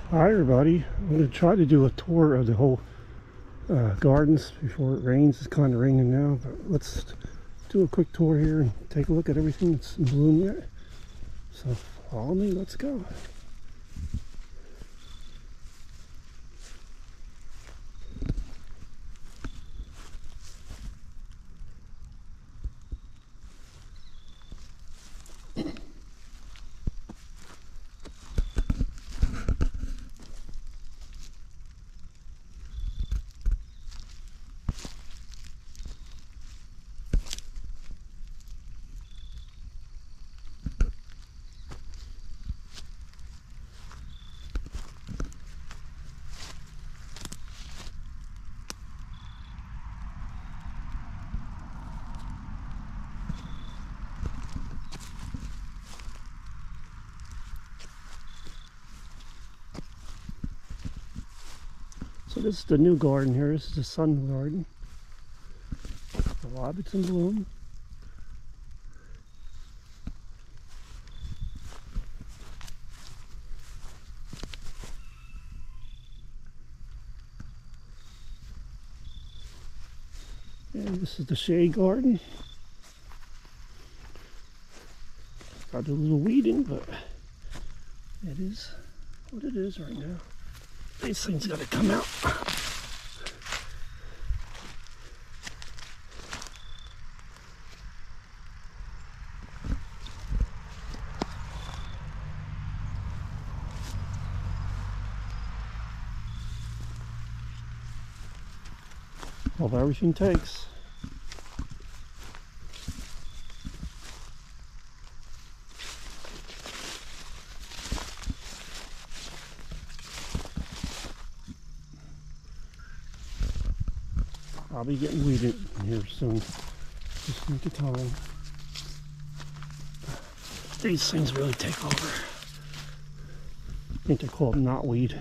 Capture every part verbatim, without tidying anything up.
Hi everybody, I'm going to try to do a tour of the whole uh, gardens before it rains. It's kind of raining now, but let's do a quick tour here and take a look at everything that's in bloom yet. So follow me, let's go. So this is the new garden here. This is the sun garden. A lot of it's in bloom. And this is the shade garden. Got a little weeding, but it is what it is right now. These things gotta come out. Well, everything takes. I'll be getting weeded here soon. Just need the time. These things really take over. I think they're called knotweed.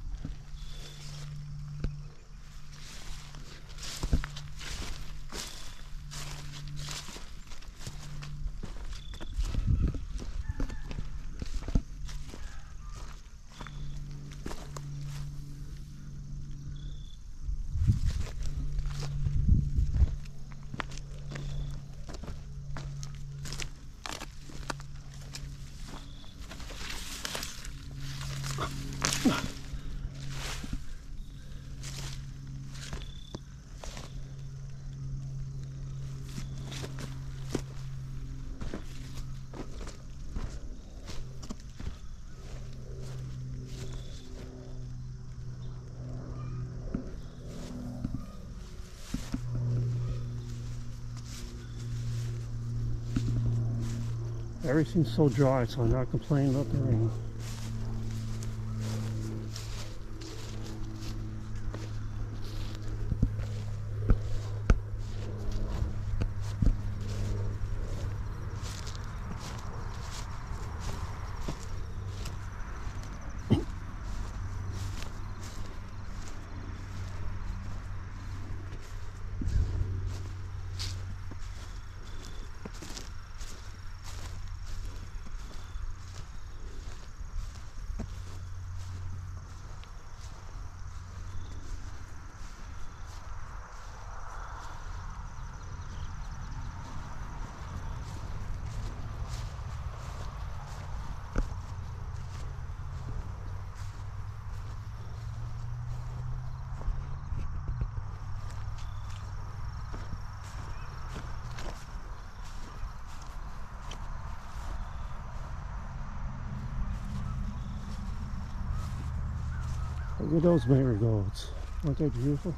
Everything's so dry, so I'm not complaining about the rain. Look at those marigolds. Aren't they beautiful?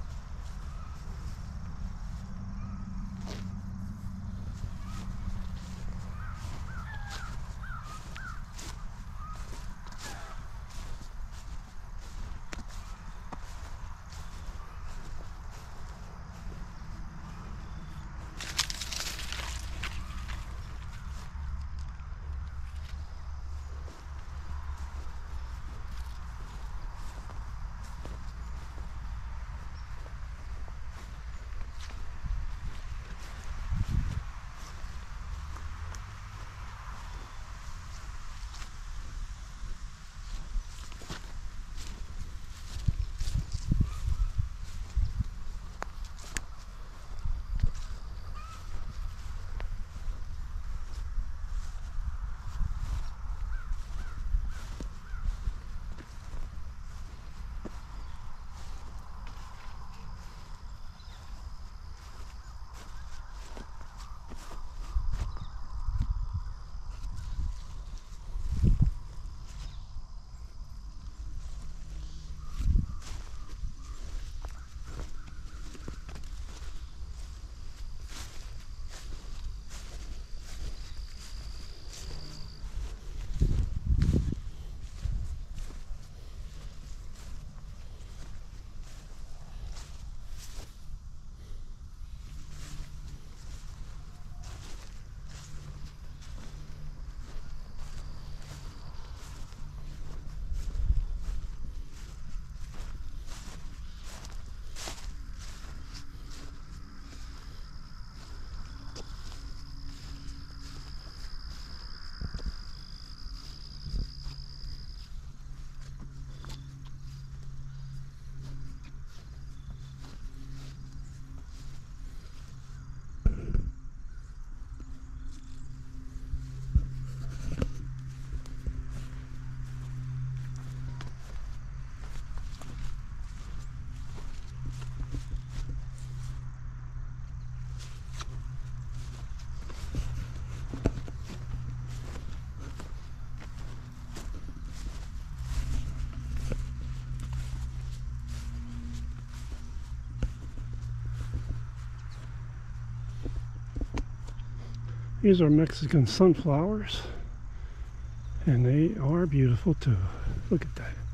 These are Mexican sunflowers, and they are beautiful too. Look at that.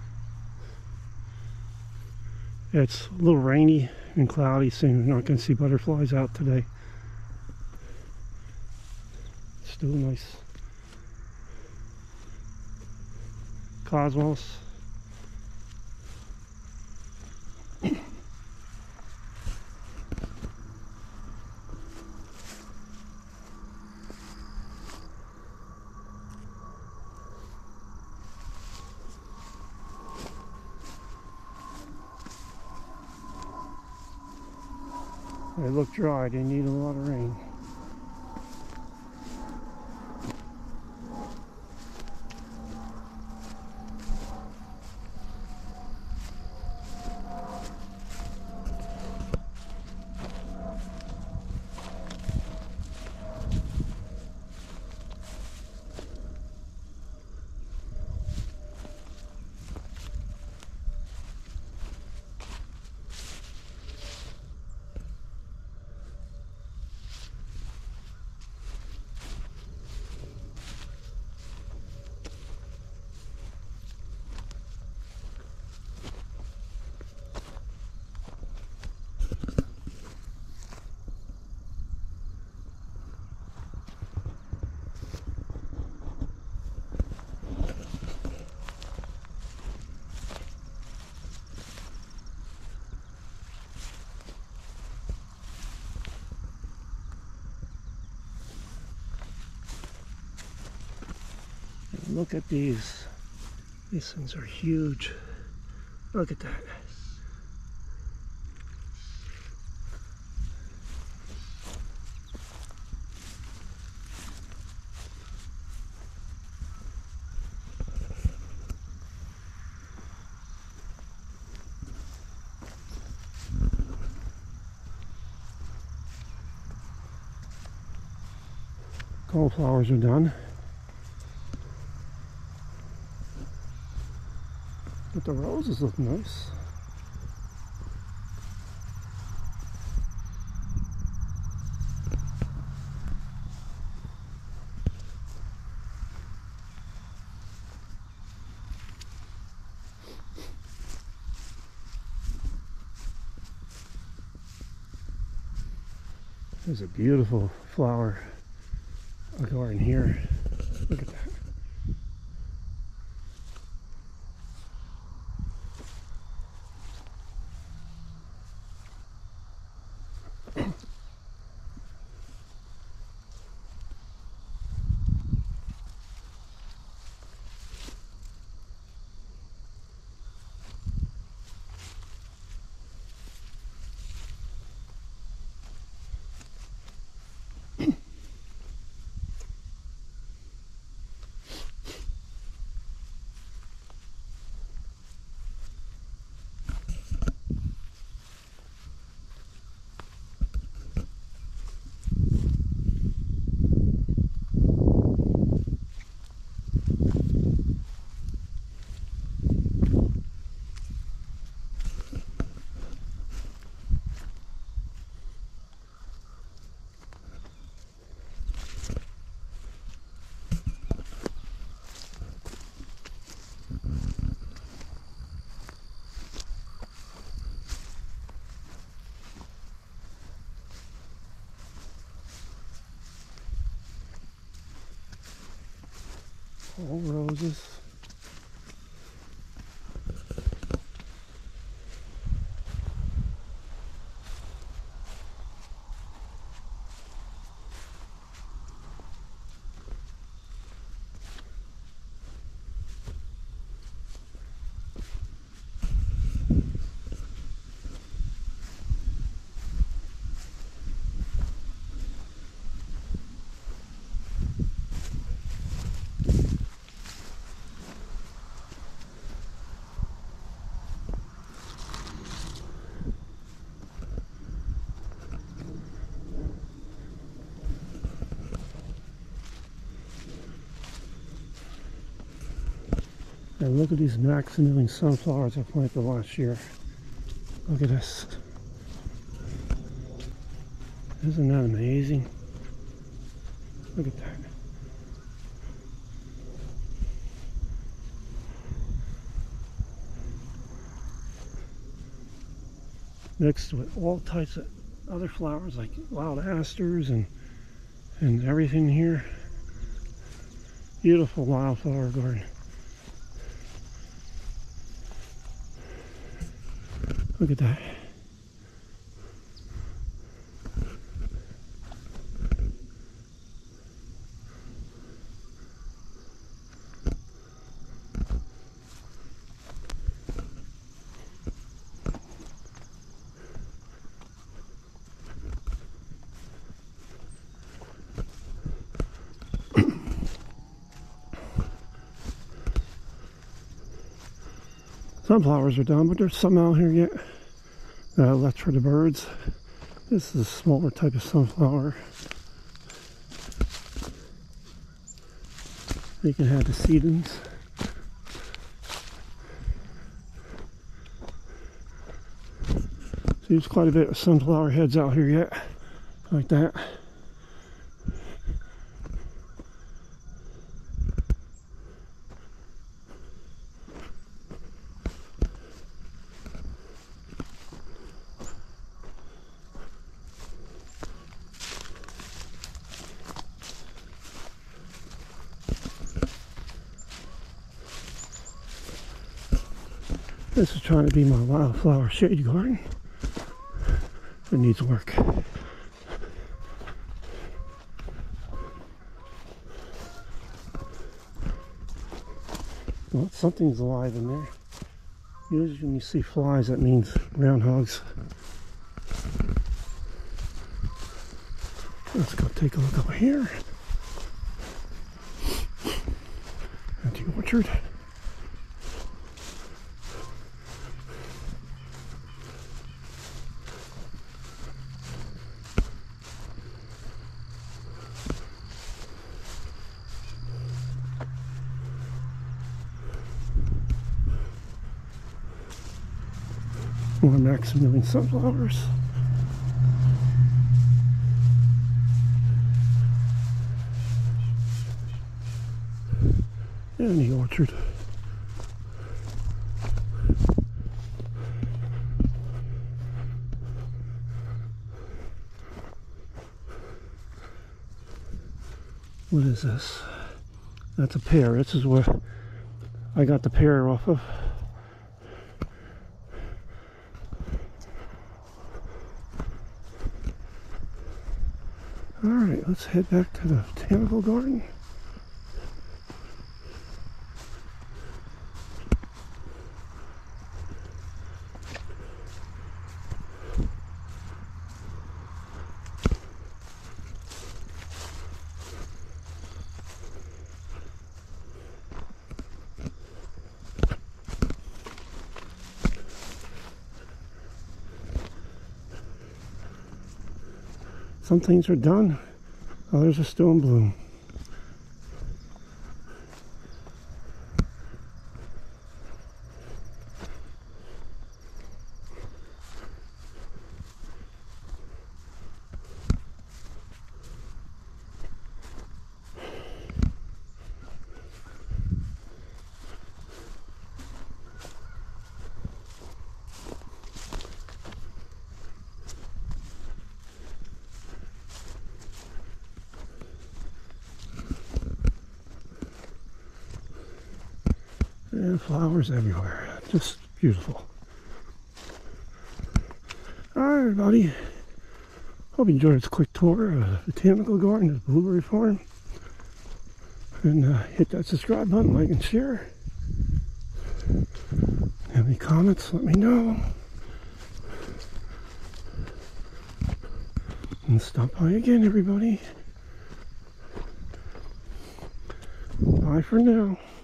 It's a little rainy and cloudy, so you're not going to see butterflies out today. Still nice. Cosmos. They look dry, they need a lot of rain. Look at these. These things are huge. Look at that. Cauliflowers are done. But the roses look nice. There's a beautiful flower garden here. Look at that. All roses. And look at these Maximilian sunflowers I planted last year. Look at this. Isn't that amazing? Look at that. Mixed with all types of other flowers like wild asters and and everything here. Beautiful wildflower garden. Look at that. Sunflowers are done, but there's some out here yet that I left for the birds. This is a smaller type of sunflower. You can have the sedums. So there's quite a bit of sunflower heads out here yet, like that. This is trying to be my wildflower shade garden. It needs work. Well, something's alive in there. Usually when you see flies, that means groundhogs. Let's go take a look over here at the orchard. More Maximilian sunflowers. And the orchard. What is this? That's a pear. This is where I got the pear off of. Alright, let's head back to the botanical garden. Some things are done, others are still in bloom. And flowers everywhere. Just beautiful. Alright, everybody. Hope you enjoyed this quick tour of the botanical garden at Blueberry Farm. And uh, hit that subscribe button, like and share. Have any comments, let me know. And stop by again, everybody. Bye for now.